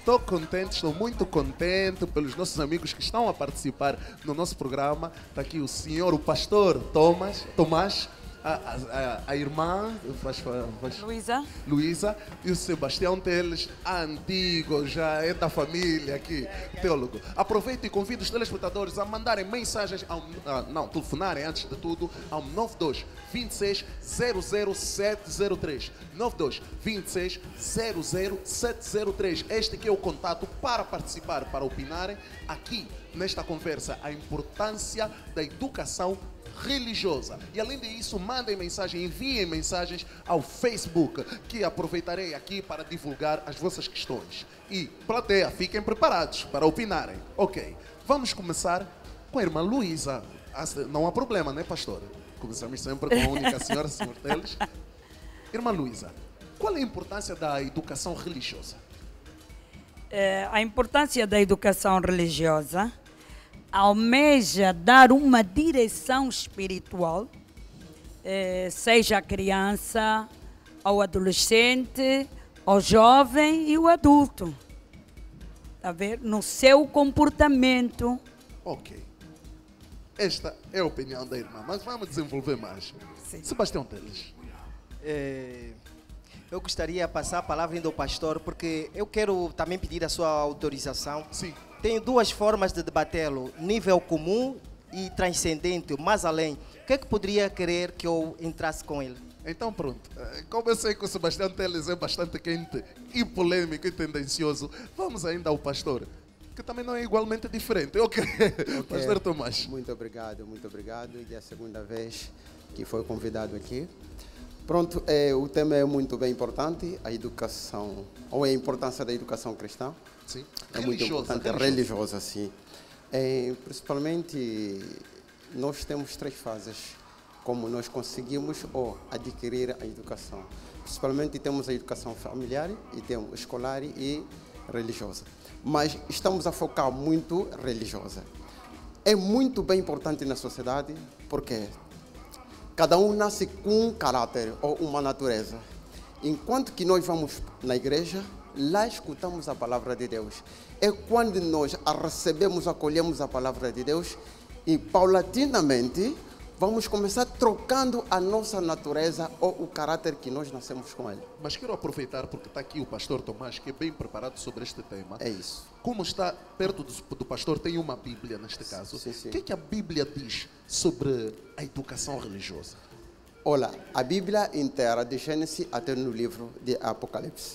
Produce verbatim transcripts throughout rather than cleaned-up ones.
estou contente, estou muito contente pelos nossos amigos que estão a participar no nosso programa. Está aqui o senhor, o pastor Thomas, Tomás, a, a, a irmã faz, faz, Luísa. Luísa e o Sebastião Teles, antigo, já é da família aqui, teólogo. Aproveito e convido os telespectadores a mandarem mensagens, ao, ah, não, telefonarem antes de tudo, ao nove dois, vinte e seis, zero zero sete zero três. nove dois, vinte e seis, zero zero sete zero três. Este aqui é o contato para participar, para opinarem aqui nesta conversa, a importância da educação religiosa. E além disso, mandem mensagem, enviem mensagens ao Facebook, que aproveitarei aqui para divulgar as vossas questões. E, plateia, fiquem preparados para opinarem. Ok, vamos começar com a irmã Luísa. Não há problema, né, pastor? Começamos sempre com a única senhora, senhor Teles. Irmã Luísa, qual é a importância da educação religiosa? É, a importância da educação religiosa almeja dar uma direção espiritual, eh, seja a criança, ao adolescente, ao jovem e o adulto. Está a ver? No seu comportamento. Ok. Esta é a opinião da irmã, mas vamos desenvolver mais. Sim. Sebastião Teles. É, eu gostaria de passar a palavra do pastor, porque eu quero também pedir a sua autorização. Sim. Tem duas formas de debatê-lo, nível comum e transcendente, mais além. O que é que poderia querer que eu entrasse com ele? Então pronto, como eu sei que o Sebastião Teles é bastante quente e polêmico e tendencioso, vamos ainda ao pastor, que também não é igualmente diferente. Ok, okay. Pastor Tomás. Muito obrigado, muito obrigado. E é a segunda vez que foi convidado aqui. Pronto, é, o tema é muito bem importante, a educação, ou a importância da educação cristã. Sim. É religiosa, muito importante, religiosa, religiosa sim. É, principalmente, nós temos três fases como nós conseguimos ou adquirir a educação. Principalmente temos a educação familiar, e temos escolar e religiosa. Mas estamos a focar muito religiosa. É muito bem importante na sociedade, porque cada um nasce com um caráter ou uma natureza. Enquanto que nós vamos na igreja, lá escutamos a palavra de Deus. É quando nós a recebemos, acolhemos a palavra de Deus e paulatinamente vamos começar trocando a nossa natureza ou o caráter que nós nascemos com ele. Mas quero aproveitar porque está aqui o pastor Tomás, que é bem preparado sobre este tema. É isso. Como está perto do, do pastor, tem uma Bíblia neste caso. Sim, sim. O que é que a Bíblia diz sobre a educação religiosa? Olha, a Bíblia inteira, de Gênesis até no livro de Apocalipse,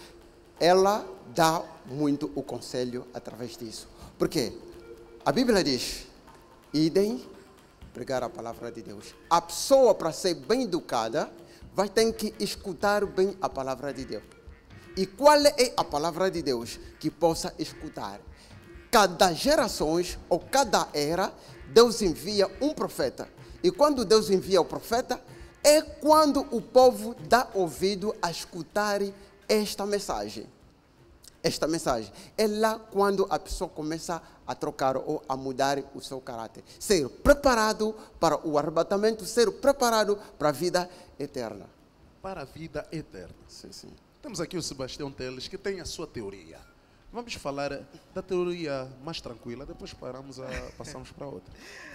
ela dá muito o conselho através disso. Porque a Bíblia diz, idem pregar a palavra de Deus. A pessoa, para ser bem educada, vai ter que escutar bem a palavra de Deus. E qual é a palavra de Deus que possa escutar? Cada geração ou cada era, Deus envia um profeta. E quando Deus envia o profeta, é quando o povo dá ouvido a escutar esta mensagem. Esta mensagem é lá quando a pessoa começa a trocar ou a mudar o seu caráter. Ser preparado para o arrebatamento, ser preparado para a vida eterna. Para a vida eterna. Sim, sim. Temos aqui o Sebastião Teles, que tem a sua teoria. Vamos falar da teoria mais tranquila, depois paramos a, passamos para outra.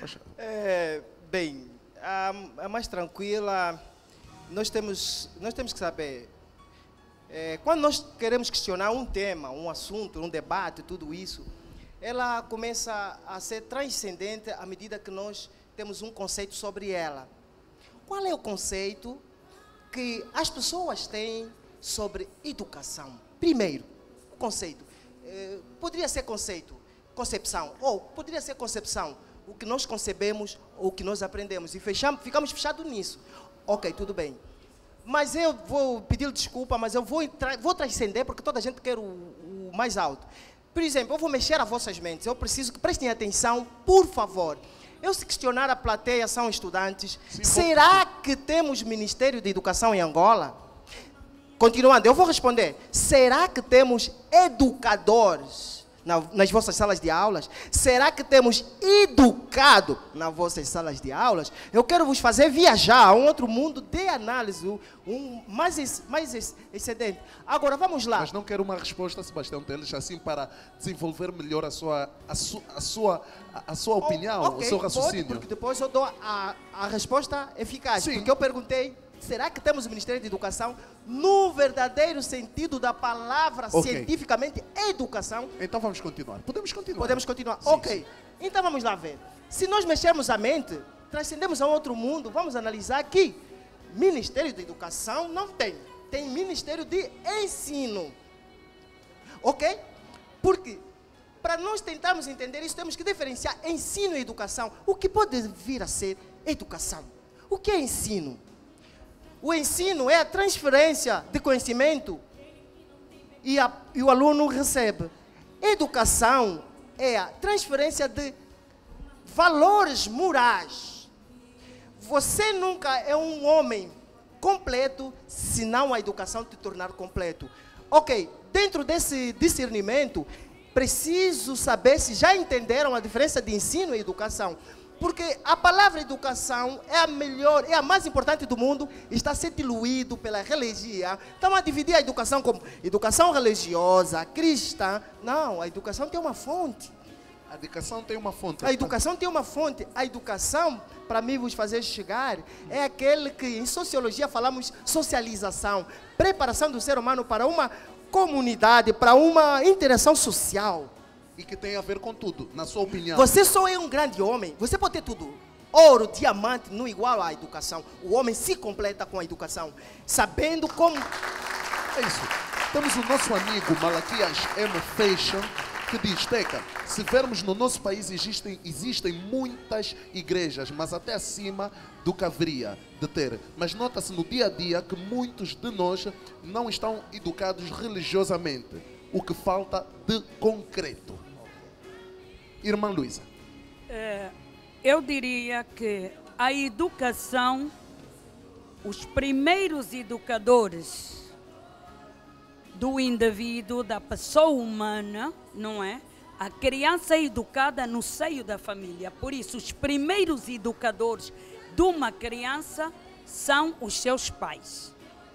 É, bem, a, a mais tranquila, nós temos, nós temos que saber, é, quando nós queremos questionar um tema, um assunto, um debate, tudo isso, ela começa a ser transcendente à medida que nós temos um conceito sobre ela. Qual é o conceito que as pessoas têm sobre educação? Primeiro, o conceito. Eh, poderia ser conceito, concepção, ou poderia ser concepção, o que nós concebemos ou o que nós aprendemos, e fechamos, ficamos fechados nisso. Ok, tudo bem. Mas eu vou pedir desculpa, mas eu vou, vou transcender, porque toda a gente quer o, o mais alto. Por exemplo, eu vou mexer as vossas mentes, eu preciso que prestem atenção, por favor. Eu, se questionar a plateia, são estudantes, Sim, será vou... que temos Ministério de Educação em Angola? Continuando, eu vou responder. Será que temos educadores na, nas vossas salas de aulas? Será que temos educado nas vossas salas de aulas? Eu quero vos fazer viajar a um outro mundo de análise, um mais, mais excedente. Agora, vamos lá. Mas não quero uma resposta, Sebastião Teles, assim para desenvolver melhor a sua, a su, a sua, a, a sua opinião, oh, okay, o seu raciocínio. Pode, porque depois eu dou a, a resposta eficaz. Sim. Porque eu perguntei, será que temos o Ministério de Educação no verdadeiro sentido da palavra, okay. cientificamente, educação? Então vamos continuar. Podemos continuar. Podemos continuar. Sim, ok. sim. Então vamos lá ver. Se nós mexermos a mente, transcendemos a um outro mundo, vamos analisar que Ministério de Educação não tem. Tem Ministério de Ensino. Ok? Porque para nós tentarmos entender isso, temos que diferenciar ensino e educação. O que pode vir a ser educação? O que é ensino? O ensino é a transferência de conhecimento e, a, e o aluno recebe. Educação é a transferência de valores morais. Você nunca é um homem completo se não a educação te tornar completo. Ok, dentro desse discernimento, preciso saber se já entenderam a diferença de ensino e educação. Porque a palavra educação é a melhor, é a mais importante do mundo, está a ser diluído pela religião. Estão a dividir a educação como educação religiosa, cristã. Não, a educação tem uma fonte. A educação tem uma fonte. A educação tem uma fonte. A educação, para mim vos fazer chegar, é aquele que em sociologia falamos socialização. Preparação do ser humano para uma comunidade, para uma interação social. E que tem a ver com tudo, na sua opinião. Você só é um grande homem. Você pode ter tudo. Ouro, diamante, não igual à educação. O homem se completa com a educação. Sabendo como... É isso. Temos o nosso amigo Malaquias M. Fashion, que diz, Teca, se vermos no nosso país existem, existem muitas igrejas, mas até acima do que haveria de ter. Mas nota-se no dia a dia que muitos de nós não estão educados religiosamente. O que falta de concreto. Irmã Luísa. É, eu diria que a educação, os primeiros educadores do indivíduo, da pessoa humana, não é? A criança é educada no seio da família. Por isso, os primeiros educadores de uma criança são os seus pais.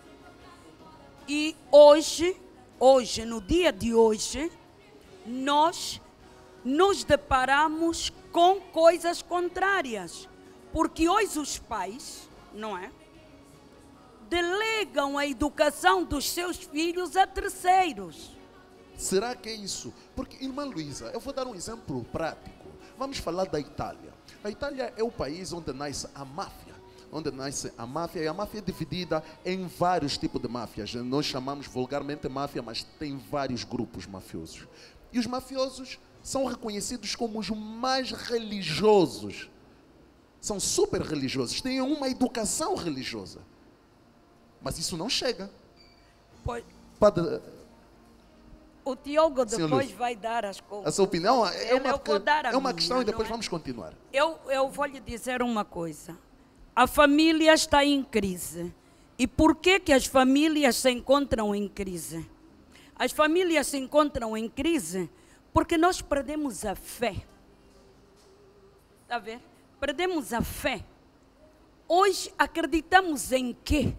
E hoje... Hoje, no dia de hoje, nós nos deparamos com coisas contrárias. Porque hoje os pais, não é? Delegam a educação dos seus filhos a terceiros. Será que é isso? Porque, irmã Luísa, eu vou dar um exemplo prático. Vamos falar da Itália. A Itália é o país onde nasce a máfia. Onde nasce a máfia, e a máfia é dividida em vários tipos de máfias. Nós chamamos vulgarmente máfia, mas tem vários grupos mafiosos. E os mafiosos são reconhecidos como os mais religiosos. São super religiosos, têm uma educação religiosa. Mas isso não chega. Pois, Padre, o Diogo depois Lúcio, vai dar as coisas. a sua opinião é uma, Eu vou dar a é uma minha, questão e depois não é? vamos continuar. Eu, eu vou lhe dizer uma coisa. A família está em crise. E por que que as famílias se encontram em crise? As famílias se encontram em crise porque nós perdemos a fé. Está a ver? Perdemos a fé. Hoje acreditamos em quê?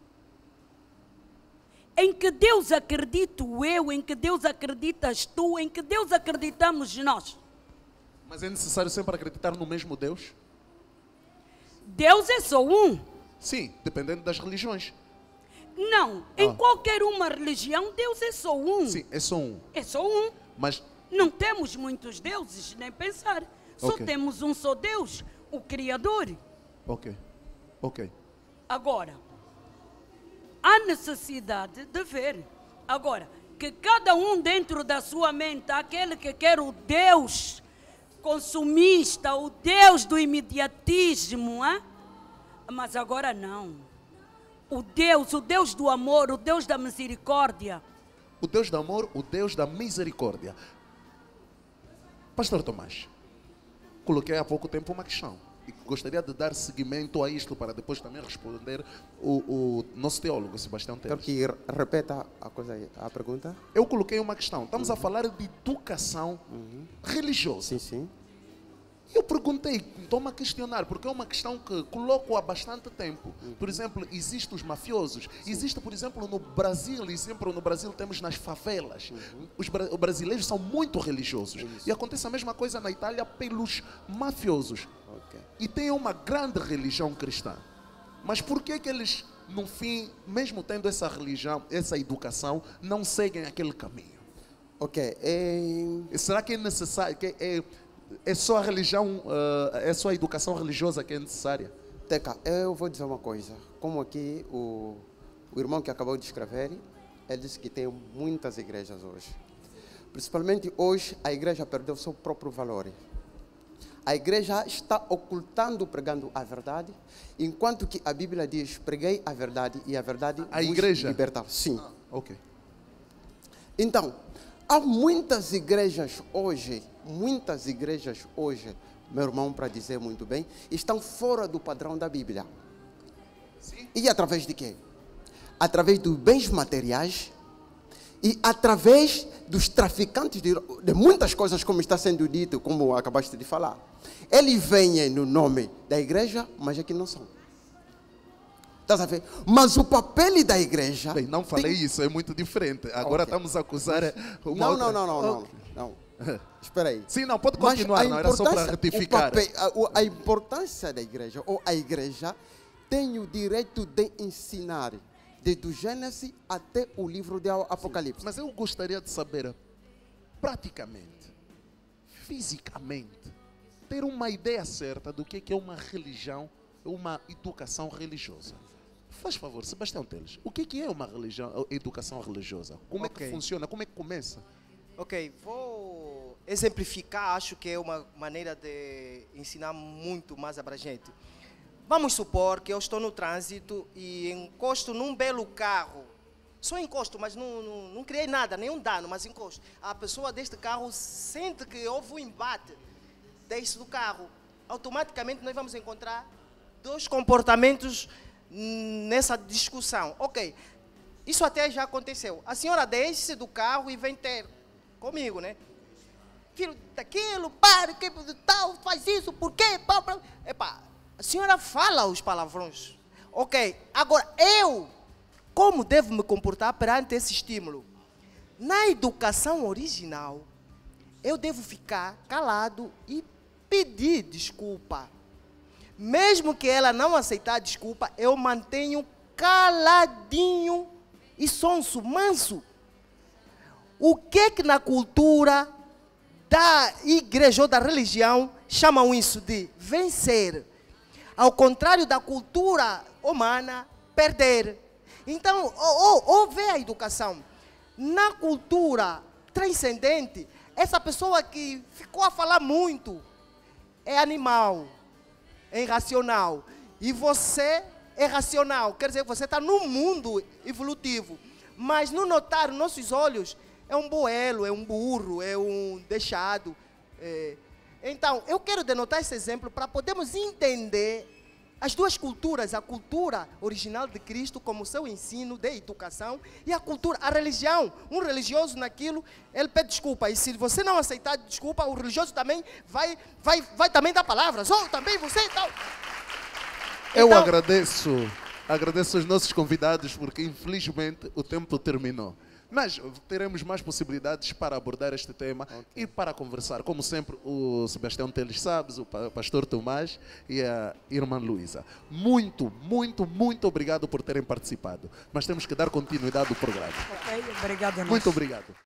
Em que Deus acredito eu, em que Deus acreditas tu, em que Deus acreditamos nós. Mas é necessário sempre acreditar no mesmo Deus? Deus é só um. Sim, dependendo das religiões. Não, em Ah. qualquer uma religião, Deus é só um. Sim, é só um. É só um. Mas, Não temos muitos deuses, nem pensar. Só Ok. temos um só Deus, o Criador. ok, ok. Agora, há necessidade de ver. Agora, que cada um dentro da sua mente, aquele que quer o Deus consumista, o Deus do imediatismo, hein? Mas agora não. O Deus, o Deus do amor, o Deus da misericórdia. O Deus do amor, o Deus da misericórdia. Pastor Tomás, coloquei há pouco tempo uma questão. e gostaria de dar seguimento a isto para depois também responder o, o nosso teólogo, Sebastião Quero Teles. que repeta a, coisa, aí, a pergunta. Eu coloquei uma questão. Estamos uhum. a falar de educação uhum. religiosa. Sim, sim. Eu perguntei, estou-me a questionar, porque é uma questão que coloco há bastante tempo. Por exemplo, existem os mafiosos. Sim. Existe, por exemplo, no Brasil, e sempre no Brasil temos nas favelas. Uhum. Os bra brasileiros são muito religiosos. Isso. E acontece a mesma coisa na Itália pelos mafiosos. Okay. E tem uma grande religião cristã. Mas por que que eles, no fim, mesmo tendo essa religião, essa educação, não seguem aquele caminho? Ok. É... Será que é necessário... Que é, É só a religião, uh, é só a educação religiosa que é necessária? Teca, eu vou dizer uma coisa. Como aqui o, o irmão que acabou de escrever, ele disse que tem muitas igrejas hoje. Principalmente hoje, a igreja perdeu o seu próprio valor. A igreja está ocultando, pregando a verdade, enquanto que a Bíblia diz, preguei a verdade e a verdade a igreja libertar. Sim. Ah, ok. Então, há muitas igrejas hoje, muitas igrejas hoje, meu irmão, para dizer muito bem, estão fora do padrão da Bíblia. Sim. E através de quê? Através dos bens materiais e através dos traficantes de, de muitas coisas, como está sendo dito, como acabaste de falar. Eles vêm no nome da igreja, mas aqui não são. Estás a ver? Mas o papel da igreja... Bem, não falei tem... isso, é muito diferente. Agora okay. estamos a acusar... Uma não, outra... não, não, não, okay. não, não. Espera aí. Sim, não, pode continuar, não era só para retificar. Papel, a, a importância da igreja, ou a igreja, tem o direito de ensinar, desde o Gênesis até o livro de Apocalipse. Sim, mas eu gostaria de saber, praticamente, fisicamente, ter uma ideia certa do que é uma religião, uma educação religiosa. Faz favor, Sebastião Teles, o que é uma religião, educação religiosa? Como okay. é que funciona? Como é que começa? Ok, vou exemplificar, acho que é uma maneira de ensinar muito mais abrangente. Vamos supor que eu estou no trânsito e encosto num belo carro. Só encosto, mas não, não, não criei nada, nenhum dano, mas encosto. A pessoa deste carro sente que houve um embate, desce do carro. Automaticamente nós vamos encontrar dois comportamentos nessa discussão. Ok, isso até já aconteceu. A senhora desce do carro e vem ter comigo, né? Filho daquilo, para, que tal, faz isso, por quê? Pá, pá. Epa, a senhora fala os palavrões. Ok, agora eu, como devo me comportar perante esse estímulo? Na educação original, eu devo ficar calado e pedir desculpa. Mesmo que ela não aceitar desculpa, eu mantenho caladinho e sonso, manso. O que que na cultura da igreja ou da religião chamam isso de vencer? Ao contrário da cultura humana, perder. Então, ou, ou, ou vê a educação. Na cultura transcendente, essa pessoa que ficou a falar muito é animal, é irracional. E você é racional, quer dizer, você está no mundo evolutivo. Mas no notar nossos olhos, é um boelo, é um burro, é um deixado. É. Então, eu quero denotar esse exemplo para podermos entender as duas culturas, a cultura original de Cristo como seu ensino de educação e a cultura, a religião. Um religioso naquilo, ele pede desculpa. E se você não aceitar desculpa, o religioso também vai, vai, vai também dar palavras. Ou oh, também você e tal. Eu então, agradeço, agradeço aos nossos convidados porque infelizmente o tempo terminou. Mas teremos mais possibilidades para abordar este tema okay. e para conversar. Como sempre, o Sebastião Teles Sabes, o pastor Tomás e a irmã Luísa. Muito, muito, muito obrigado por terem participado. Mas temos que dar continuidade ao programa. Ok, obrigado. Muito obrigado.